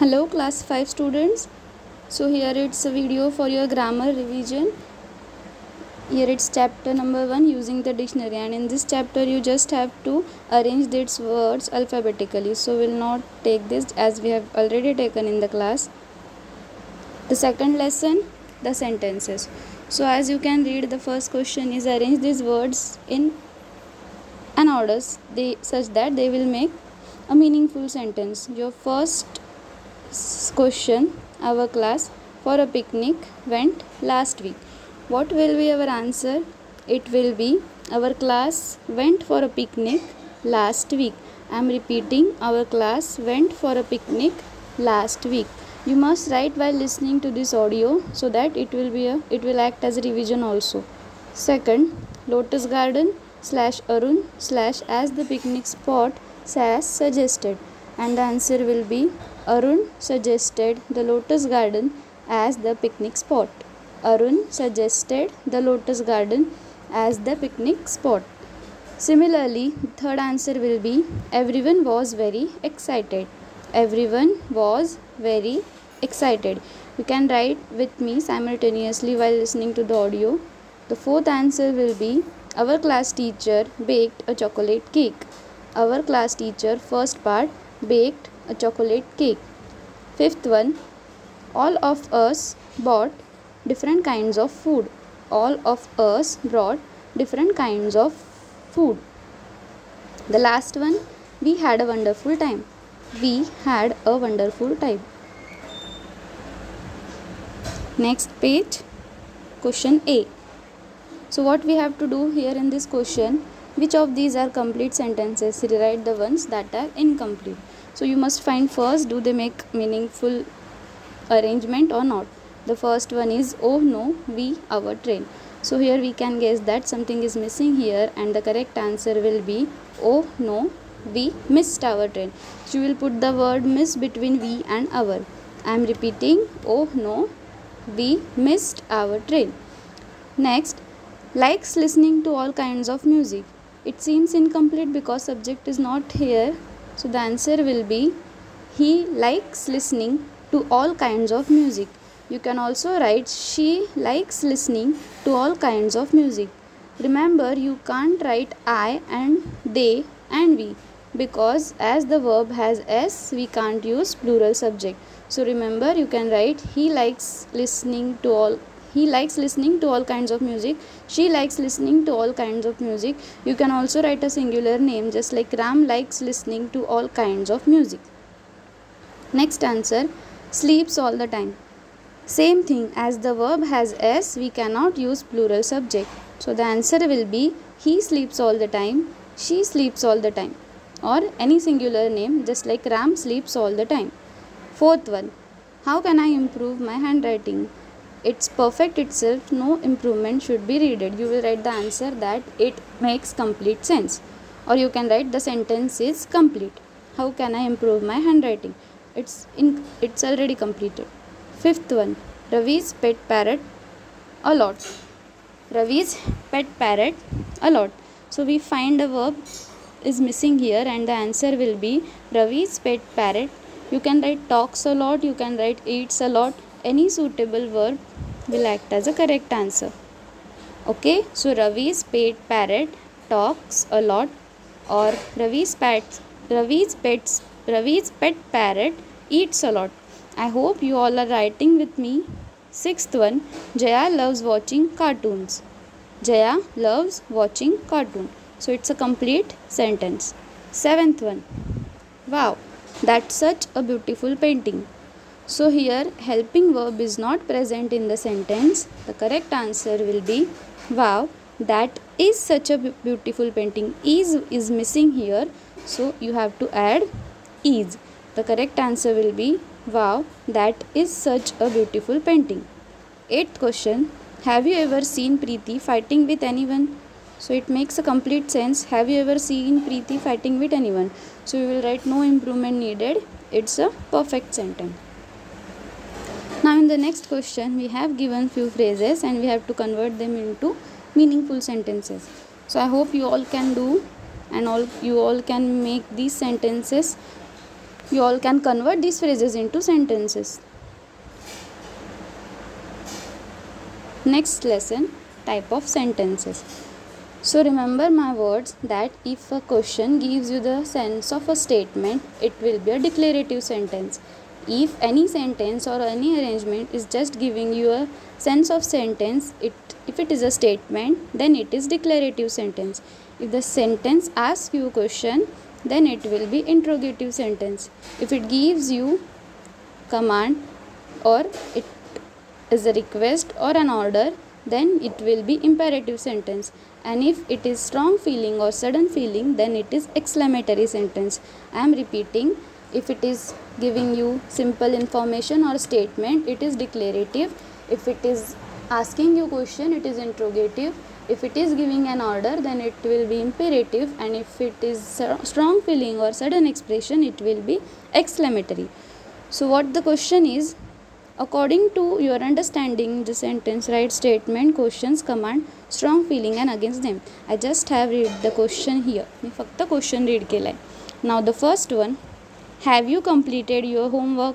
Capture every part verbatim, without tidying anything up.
Hello class five students. So here it's a video for your grammar revision. Here it's chapter number one, using the dictionary, and in this chapter you just have to arrange these words alphabetically. So we'll not take this as we have already taken in the class. The second lesson, the sentences. So as you can read, the first question is arrange these words in an order they such that they will make a meaningful sentence. Your first question, our class for a picnic went last week. What will be our answer? It will be our class went for a picnic last week. I am repeating, our class went for a picnic last week. You must write while listening to this audio so that it will be a it will act as a revision also. Second, Lotus Garden slash Arun slash as the picnic spot as suggested, and the answer will be Arun suggested the Lotus Garden as the picnic spot. Arun suggested the Lotus Garden as the picnic spot. Similarly, third answer will be everyone was very excited. Everyone was very excited. You can write with me simultaneously while listening to the audio. The fourth answer will be our class teacher baked a chocolate cake. Our class teacher, first part, baked a chocolate cake. Fifth one, all of us bought different kinds of food. All of us brought different kinds of food. The last one, we had a wonderful time. We had a wonderful time. Next page, question A. So what we have to do here in this question, which of these are complete sentences? Rewrite the ones that are incomplete. So you must find first, do they make meaningful arrangement or not. The first one is, oh no, we, our train. So here we can guess that something is missing here, and the correct answer will be, oh no, we missed our train. So you will put the word miss between we and our. I am repeating, oh no, we missed our train. Next, likes listening to all kinds of music. It seems incomplete because subject is not here. So the answer will be, he likes listening to all kinds of music. You can also write, she likes listening to all kinds of music. Remember, you can't write I and they and we, because as the verb has s, we can't use plural subject. So remember, you can write, he likes listening to all He likes listening to all kinds of music. She likes listening to all kinds of music. You can also write a singular name, just like Ram likes listening to all kinds of music. Next answer, sleeps all the time. Same thing, as the verb has s, we cannot use plural subject. So the answer will be, he sleeps all the time, she sleeps all the time, or any singular name, just like Ram sleeps all the time. Fourth one, how can I improve my handwriting? It's perfect itself, no improvement should be needed. You will write the answer that it makes complete sense, or you can write the sentence is complete. How can I improve my handwriting? It's in it's already completed. Fifth one, Ravi's pet parrot a lot. Ravi's pet parrot a lot. So we find a verb is missing here, and the answer will be Ravi's pet parrot. You can write talks a lot, you can write eats a lot. Any suitable verb will act as a correct answer. Okay, so Ravi's pet parrot talks a lot, or Ravi's pet Ravi's pets Ravi's pet parrot eats a lot. I hope you all are writing with me. Sixth one, Jaya loves watching cartoons. Jaya loves watching cartoon. So it's a complete sentence. Seventh one, wow, that's such a beautiful painting. So here helping verb is not present in the sentence. The correct answer will be, wow, that is such a beautiful painting. Is is missing here, so you have to add is. The correct answer will be, wow, that is such a beautiful painting. Eighth question, have you ever seen Preeti fighting with anyone? So it makes a complete sense. Have you ever seen Preeti fighting with anyone? So you will write no improvement needed. It's a perfect sentence. Now in the next question, we have given few phrases and we have to convert them into meaningful sentences. So I hope you all can do, and all you all can make these sentences you all can convert these phrases into sentences. Next lesson, type of sentences. So remember my words that if a question gives you the sense of a statement, it will be a declarative sentence. If any sentence or any arrangement is just giving you a sense of sentence, it if it is a statement, then it is declarative sentence. If the sentence asks you a question, then it will be interrogative sentence. If it gives you command or it is a request or an order, then it will be imperative sentence. And if it is strong feeling or sudden feeling, then it is exclamatory sentence. I am repeating, if it is giving you simple information or statement, it is declarative. If it is asking you question, it is interrogative. If it is giving an order, then it will be imperative. And if it is strong feeling or sudden expression, it will be exclamatory. So what the question is, according to your understanding the sentence, write statement, questions, command, strong feeling and against them. I just have read the question here. मी फक्त question read केलाय. Now the first one, have you completed your homework?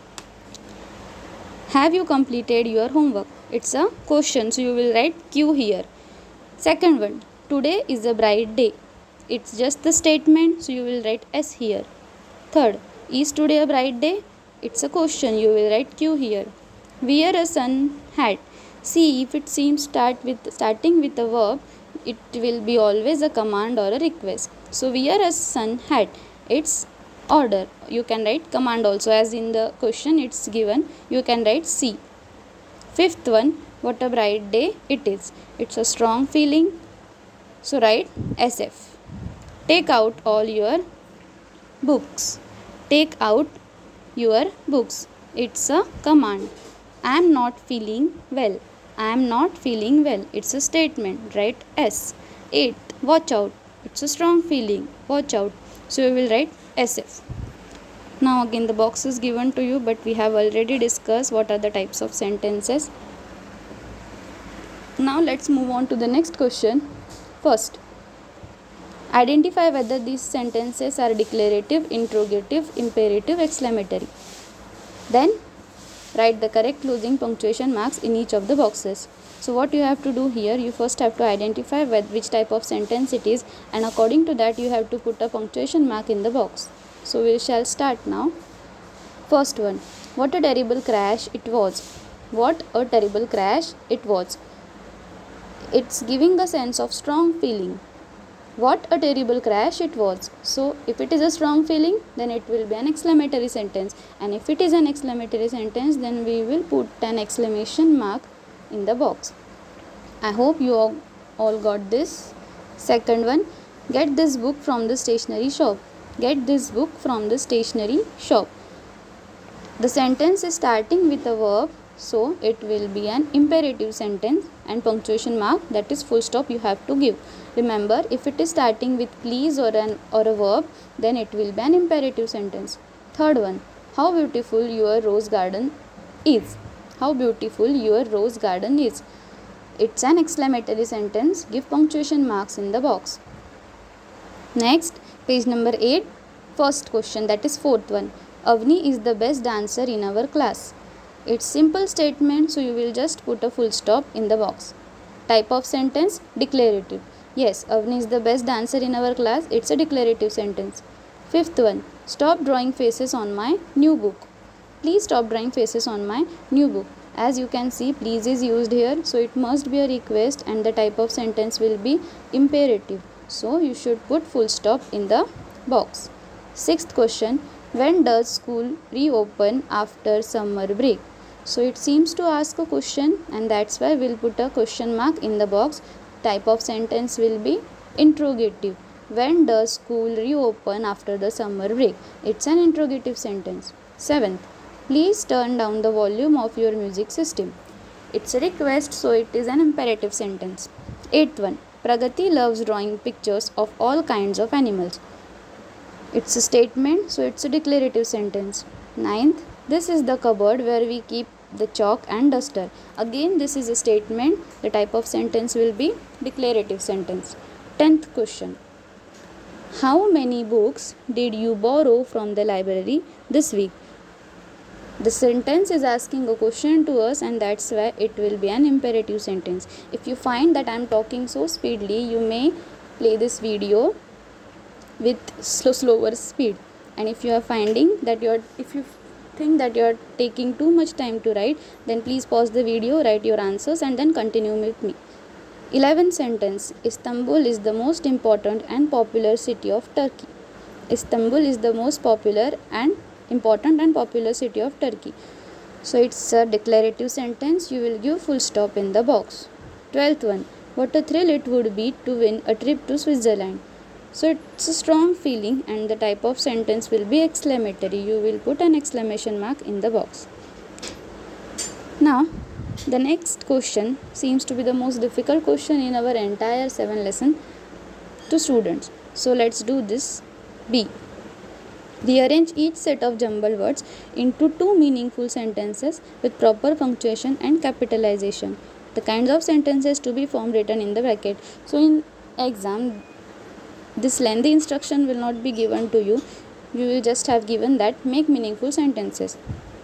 Have you completed your homework? It's a question, so you will write Q here. Second one, today is a bright day. It's just the statement, so you will write S here. Third, is today a bright day? It's a question, you will write Q here. Wear a sun hat. See, if it seems start with starting with a verb, it will be always a command or a request. So wear a sun hat, it's order. You can write command also, as in the question it's given, you can write C. Fifth one, what a bright day it is. It's a strong feeling, so write S F. Take out all your books. Take out your books. It's a command. I am not feeling well. I am not feeling well. It's a statement. Write S. eight. Watch out. It's a strong feeling. Watch out. So you will write S F. Now again the box is given to you, but we have already discussed what are the types of sentences. Now let's move on to the next question. First, identify whether these sentences are declarative, interrogative, imperative, exclamatory. Then write the correct closing punctuation marks in each of the boxes. So what you have to do here, you first have to identify which type of sentence it is, and according to that you have to put a punctuation mark in the box. So we shall start now. First one, what a terrible crash it was. What a terrible crash it was. It's giving a sense of strong feeling. What a terrible crash it was. So if it is a strong feeling, then it will be an exclamatory sentence, and if it is an exclamatory sentence, then we will put an exclamation mark in the box. I hope you all, all got this. Second one, get this book from the stationery shop. Get this book from the stationery shop. The sentence is starting with a verb, so it will be an imperative sentence, and punctuation mark, that is full stop, you have to give. Remember, if it is starting with please or an or a verb, then it will be an imperative sentence. Third one, how beautiful your rose garden is. How beautiful your rose garden is. It's an exclamatory sentence. Give punctuation marks in the box. Next, page number eight, first question, that is fourth one. Avni is the best dancer in our class. It's simple statement, so you will just put a full stop in the box. Type of sentence, declarative. Yes, Avni is the best dancer in our class. It's a declarative sentence. Fifth one, stop drawing faces on my new book. Please stop drawing faces on my new book. As you can see, please is used here, so it must be a request, and the type of sentence will be imperative. So you should put full stop in the box. Sixth question, when does school reopen after summer break? So it seems to ask a question, and that's why we'll put a question mark in the box. Type of sentence will be interrogative. When does school reopen after the summer break? It's an interrogative sentence. Seventh, please turn down the volume of your music system. It's a request, so it is an imperative sentence. Eighth one, Pragati loves drawing pictures of all kinds of animals. It's a statement, so it's a declarative sentence. Ninth, this is the cupboard where we keep the chalk and duster. Again, this is a statement. The type of sentence will be declarative sentence. Tenth question, How many books did you borrow from the library this week? The sentence is asking a question to us, and that's why it will be an imperative sentence. If you find that I am talking so speedily, you may play this video with slow, slower speed. And if you are finding that you are, if you think that you are taking too much time to write, then please pause the video, write your answers, and then continue with me. eleventh sentence. Istanbul is the most important and popular city of Turkey. Istanbul is the most popular and important and popular city of Turkey. So it's a declarative sentence. You will give full stop in the box. twelfth one. What a thrill it would be to win a trip to Switzerland. So it's a strong feeling, and the type of sentence will be exclamatory. You will put an exclamation mark in the box. Now the next question seems to be the most difficult question in our entire seven lesson to students. So let's do this. B. Rearrange each set of jumbled words into two meaningful sentences with proper punctuation and capitalization. The kinds of sentences to be formed written in the bracket. So in exam, this lengthy instruction will not be given to you. You will just have given that make meaningful sentences.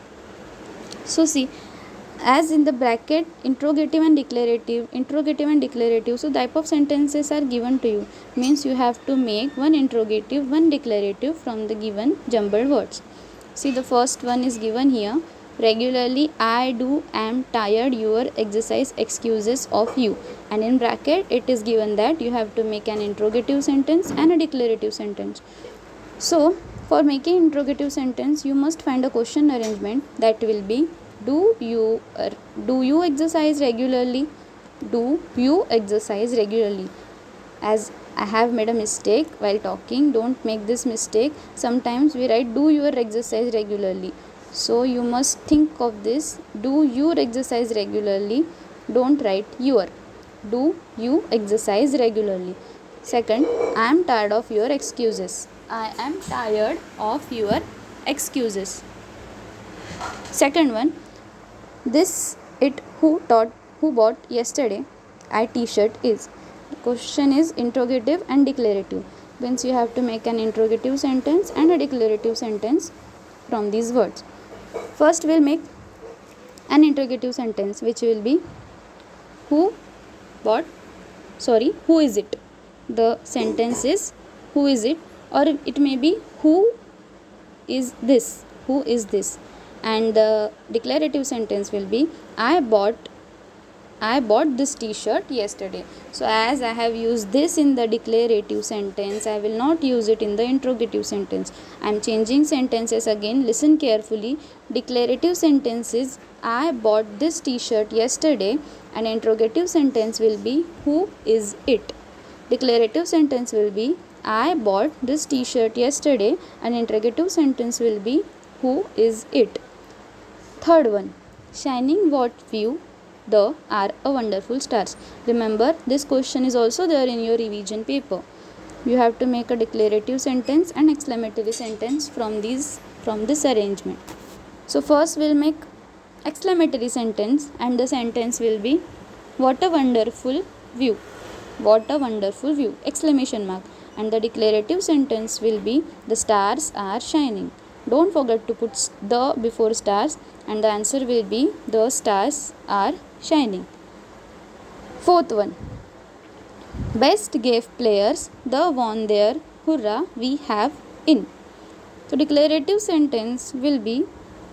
So see, as in the bracket, interrogative and declarative, interrogative and declarative, so type of sentences are given to you. Means you have to make one interrogative, one declarative from the given jumbled words. See, the first one is given here. Regularly, I do, am tired, your exercise, excuses of you. And in bracket, it is given that you have to make an interrogative sentence and a declarative sentence. So, for making interrogative sentence, you must find a question arrangement that will be Do you uh, do you exercise regularly? Do you exercise regularly? As I have made a mistake while talking, don't make this mistake. Sometimes we write do your exercise regularly. So you must think of this. Do you exercise regularly? Don't write your. Do you exercise regularly? Second, I am tired of your excuses. I am tired of your excuses. Second one. This it who taught who bought yesterday I t-shirt is. The question is interrogative and declarative. Means you have to make an interrogative sentence and a declarative sentence from these words. First we'll make an interrogative sentence which will be who bought sorry who is it. The sentence is who is it, or it may be who is this, who is this. And the declarative sentence will be I bought I bought this t-shirt yesterday. So as I have used this in the declarative sentence, I will not use it in the interrogative sentence. I am changing sentences again. Listen carefully. Declarative sentence is I bought this t-shirt yesterday, and interrogative sentence will be who is it. Declarative sentence will be I bought this t-shirt yesterday, and interrogative sentence will be who is it. Third one, shining what view the are a wonderful stars. Remember, this question is also there in your revision paper. You have to make a declarative sentence and exclamatory sentence from these from this arrangement. So first we'll make exclamatory sentence, and the sentence will be what a wonderful view. What a wonderful view! Exclamation mark. And the declarative sentence will be the stars are shining. Don't forget to put the before stars, and the answer will be the stars are shining. Fourth one, best gave players the won their hurrah we have in. So declarative sentence will be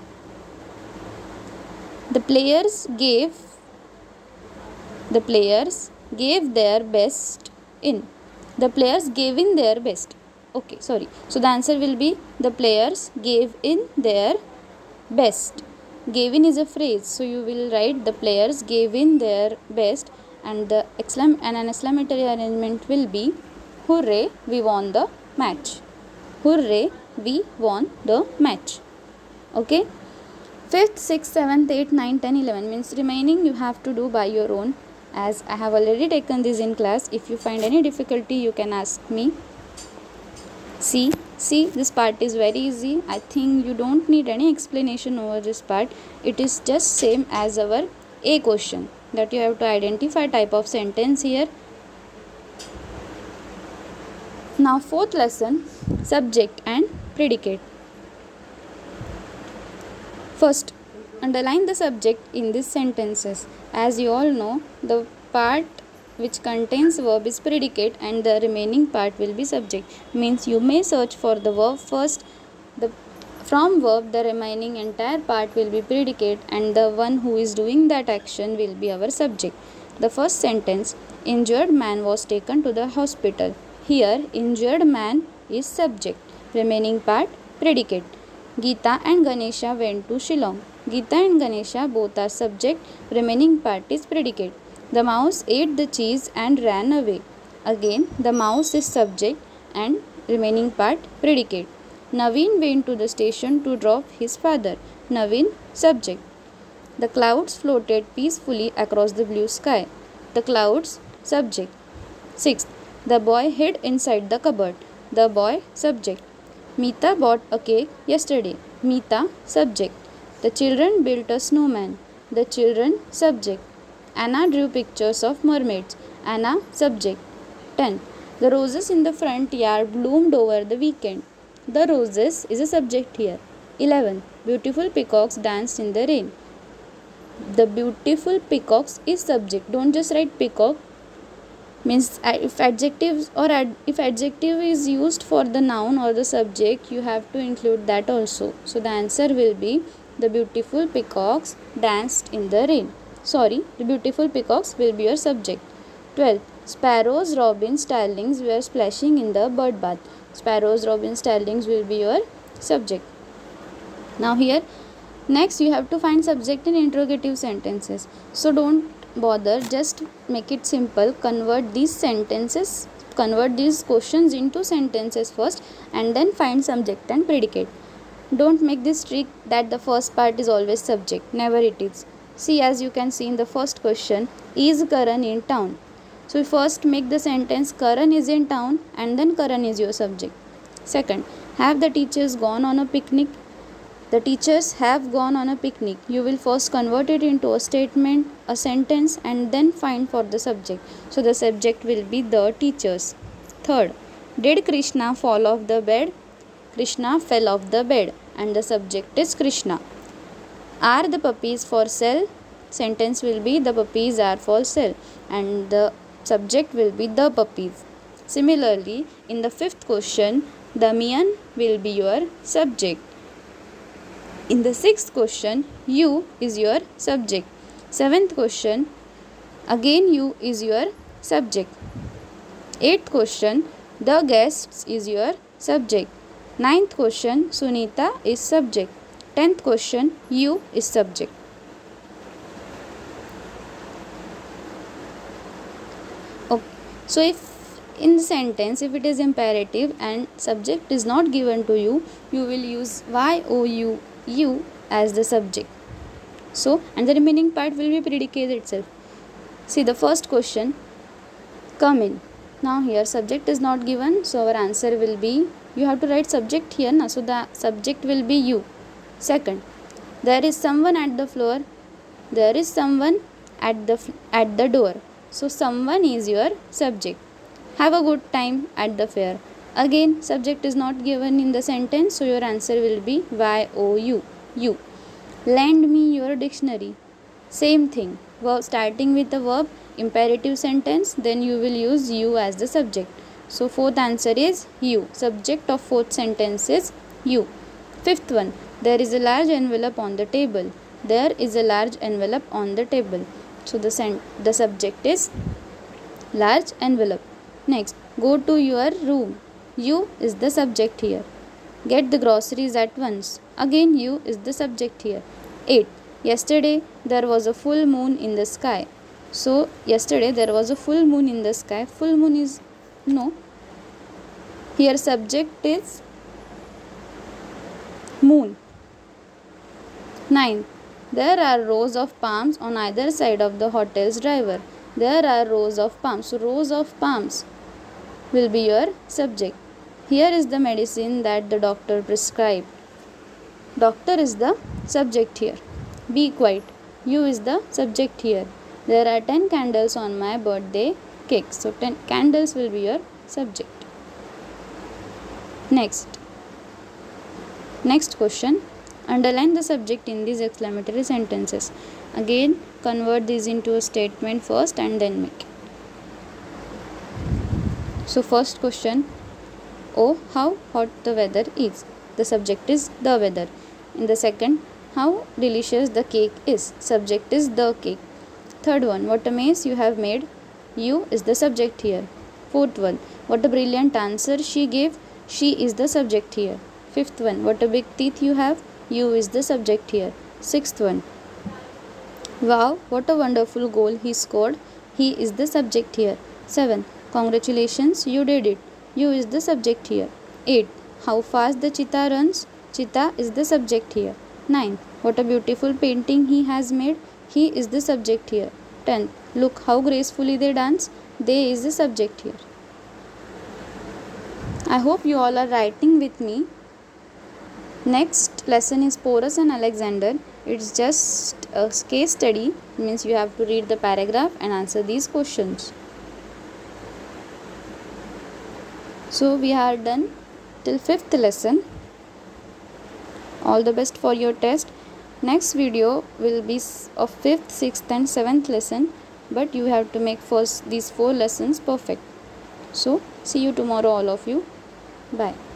the players gave the players gave their best in. The players gave in their best. Okay, sorry. So the answer will be the players gave in their best. Gave in is a phrase, so you will write the players gave in their best, and the exclam and an exclamatory arrangement will be hooray, we won the match. Hooray, we won the match. Okay. Fifth, sixth, seventh, eighth, ninth, ten, eleven means remaining you have to do by your own, as I have already taken this in class. If you find any difficulty, you can ask me. See, see this part is very easy. I think you don't need any explanation over this part. It is just same as our A question, that you have to identify type of sentence here. Now fourth lesson, subject and predicate. First, underline the subject in these sentences. As you all know, the part which contains verb is predicate and the remaining part will be subject. Means you may search for the verb first. The from verb the remaining entire part will be predicate and the one who is doing that action will be our subject. The first sentence, injured man was taken to the hospital. Here injured man is subject. Remaining part predicate. Geeta and Ganesha went to Shillong. Geeta and Ganesha both are subject. Remaining part is predicate. The mouse ate the cheese and ran away. Again the mouse is subject and remaining part predicate. Naveen went to the station to drop his father. Naveen subject. The clouds floated peacefully across the blue sky. The clouds subject. Sixth, the boy hid inside the cupboard. The boy subject. Meeta bought a cake yesterday. Meeta subject. The children built a snowman. The children subject. Anna drew pictures of mermaids. Anna subject. ten. The roses in the front yard bloomed over the weekend. The roses is a subject here. eleven. Beautiful peacocks danced in the rain. The beautiful peacocks is subject. Don't just write peacock. Means if adjectives or ad, if adjective is used for the noun or the subject, you have to include that also. So the answer will be the beautiful peacocks danced in the rain. Sorry, the beautiful peacocks will be your subject. twelve. Sparrows, robins, starlings were splashing in the bird bath. Sparrows, robins, starlings will be your subject. Now here, next you have to find subject in interrogative sentences. So don't bother, just make it simple. Convert these sentences, convert these questions into sentences first and then find subject and predicate. Don't make this trick that the first part is always subject. Never it is. See, as you can see in the first question, is Karan in town? So first make the sentence Karan is in town and then Karan is your subject. Second, have the teachers gone on a picnic? The teachers have gone on a picnic. You will first convert it into a statement, a sentence and then find for the subject. So the subject will be the teachers. Third, did Krishna fall off the bed? Krishna fell off the bed and the subject is Krishna. Are the puppies for sale? Sentence will be the puppies are for sale and the subject will be the puppies. Similarly, in the fifth question, Damian will be your subject. In the sixth question, you is your subject. Seventh question, again you is your subject. Eighth question, the guests is your subject. Ninth question, Sunita is subject. Tenth question, you is subject. Okay. So if in the sentence, if it is imperative and subject is not given to you, you will use Y O U you as the subject. So, and the remaining part will be predicate itself. See the first question, come in. Now here subject is not given, so our answer will be, you have to write subject here na, so the subject will be you. Second, there is someone at the floor. There is someone at the at the door. So someone is your subject. Have a good time at the fair. Again, subject is not given in the sentence, so your answer will be Y O U, you. Lend me your dictionary. Same thing. Verb starting with the verb, imperative sentence, then you will use you as the subject. So fourth answer is you. Subject of fourth sentence is you. Fifth one, there is a large envelope on the table. There is a large envelope on the table. So the sen- the subject is large envelope. Next, go to your room. You is the subject here. Get the groceries at once. Again, you is the subject here. eight. Yesterday, there was a full moon in the sky. So, yesterday, there was a full moon in the sky. Full moon is no. Here, subject is moon. nine. There are rows of palms on either side of the hotel's driver. There are rows of palms. So, rows of palms will be your subject. Here is the medicine that the doctor prescribed. Doctor is the subject here. Be quiet. You is the subject here. There are ten candles on my birthday cake. So ten candles will be your subject. Next. Next question. Underline the subject in these exclamatory sentences. Again, convert these into a statement first and then make. So first question. Oh, how hot the weather is. The subject is the weather. In the second, how delicious the cake is. Subject is the cake. Third one, what a mess you have made. You is the subject here. Fourth one, what a brilliant answer she gave. She is the subject here. Fifth one, what a big teeth you have. You is the subject here. Sixth one, wow, what a wonderful goal he scored. He is the subject here. Seven, congratulations, you did it. You is the subject here. Eight, how fast the cheetah runs. Cheetah is the subject here. Nine, what a beautiful painting he has made. He is the subject here. Ten, look how gracefully they dance. They is the subject here. I hope you all are writing with me. Next lesson is Porus and Alexander. It's just a case study. It means you have to read the paragraph and answer these questions. So we are done till fifth lesson. All the best for your test. Next video will be of fifth, sixth and seventh lesson, but you have to make first these four lessons perfect. So see you tomorrow all of you. Bye.